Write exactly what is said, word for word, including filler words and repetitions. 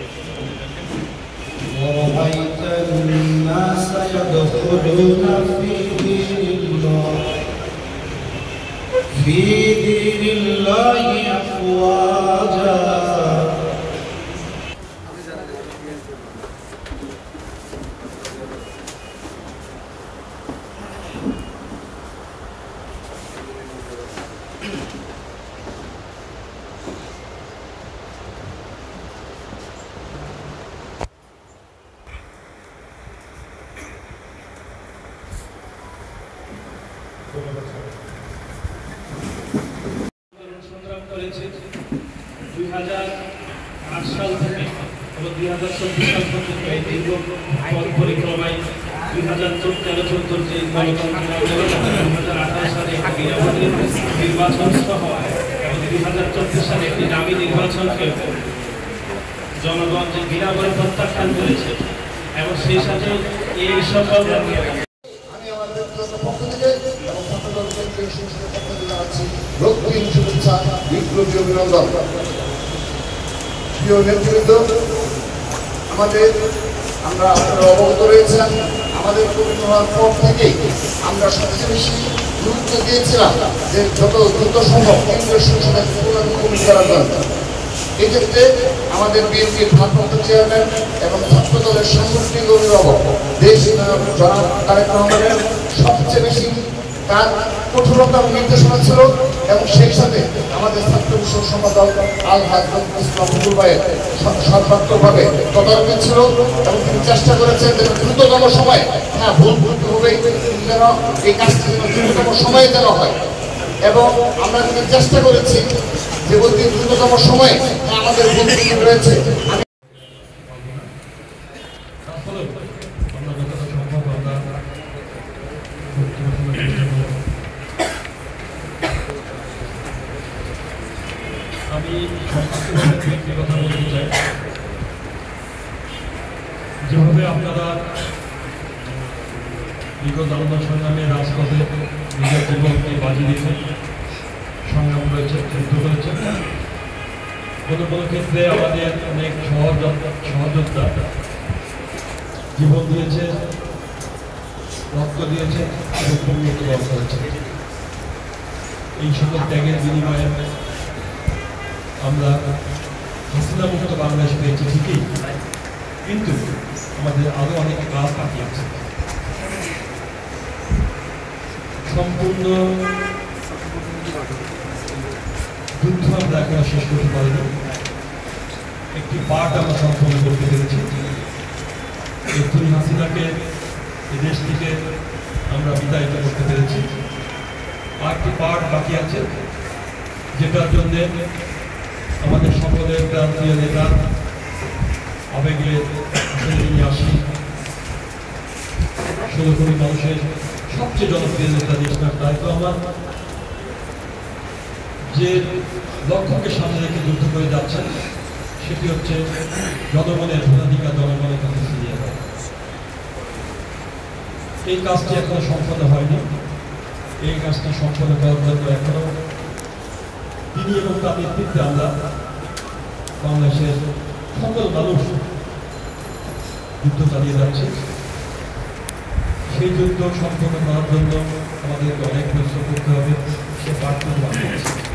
ورأيت الناس يدخلون في دين الله في دين الله أفواجا সংগ্রাম করেছে দুই হাজার আট সাল থেকে এবং দুই হাজার চব্বিশ সাল পর্যন্ত এই দীর্ঘ পথ পরিক্রমায় দুই হাজার তেরো চোদ্দোর যে দুই হাজার আঠারো সালে নির্বাচন সহ এবং দুই হাজার চব্বিশ সালে একটি দামি নির্বাচনকে জনগণ যে বিরাবরে প্রত্যাখ্যান করেছে এবং সেই সাথে এই সকল রক্তিম শুভেচ্ছা বিপ্লবী অভিনন্দন। প্রিয় নেতৃবৃন্দ, আমাদের আমরা আপনারা অবগত রয়েছেন, আমাদের পরিণত হওয়ার পর থেকেই আমরা সবচেয়ে বেশি গুরুত্ব দিয়েছিলাম যে যত দ্রুত সম্ভব কেন্দ্রীয় সংসদের পুনর্গঠন করার দরকার। এক্ষেত্রে আমাদের বিএনপির ভারপ্রাপ্ত চেয়ারম্যান এবং ছাত্র দলের সাংগঠনিক অভিভাবক দেশ জনাব তারেক রহমানের সবচেয়ে বেশি তার কঠোরতার নির্দেশনা ছিল এবং সেই সাথে আমাদের ছাত্র বিষয়ক সম্পাদক আল হাজরত ইসলাম ভাইয়ের সর্বাত্মকভাবে তদারকি ছিল এবং তিনি চেষ্টা করেছেন যেন দ্রুততম সময়, হ্যাঁ ভুল ভুল হবে যেন এই কাজটি যেন দ্রুততম সময়ে যেন হয় এবং আমরা কিন্তু চেষ্টা করেছি যে বলতে দ্রুততম সময়ে আমাদের ভুল ভুল রয়েছে। আমি কথা বলতে চাই, যেভাবে আপনারা বিগত আন্দোলন সংগ্রামে রাজপথে নিজের জীবনকে বাজি দিয়েছেন, সংগ্রাম করেছে, যুদ্ধ করেছেন, কোনো কোনো ক্ষেত্রে আমাদের অনেক সহজ সহযোদ্ধা জীবন দিয়েছে, রক্ত দিয়েছে এবং মৃত্যুবরণ করেছে। এই সকল ত্যাগের বিনিময়ে আমরা হাসিনা মুক্ত বাংলাদেশ পেয়েছি ঠিকই, কিন্তু আমাদের আরো অনেক কাজ বাকি আছে। সম্পূর্ণ যুদ্ধ আমরা এখন শেষ করতে পারিনি, একটি পার্ট আমরা সম্পূর্ণ করতে পেরেছি। এই খুনি হাসিনাকে এই দেশ থেকে আমরা বিদায়িত করতে পেরেছি। আর একটি পার্ট বাকি আছে, যেটার জন্য আমাদের সকলের প্রান্তীয় নেতা আবেগে নিয়ে আসি ষোলো কোটি মানুষের সবচেয়ে জনপ্রিয় নেতা দেশনাথ তারেক রহমান যে লক্ষ্যকে সামনে রেখে যুদ্ধ করে যাচ্ছেন, সেটি হচ্ছে জনগণের ভোটাধিকার জনগণের কাছে ফিরিয়ে দেওয়া। এই কাজটি এখনো সম্পন্ন হয়নি। এই কাজটি সম্পন্ন করার জন্য এখনো তিনি এবং তার নেতৃত্বে আমরা বাংলাদেশের সকল মানুষ যুদ্ধ চালিয়ে যাচ্ছে। সেই যুদ্ধ সম্পন্ন করার জন্য আমাদেরকে অনেক পরিশ্রম করতে হবে, সে পার্থক্য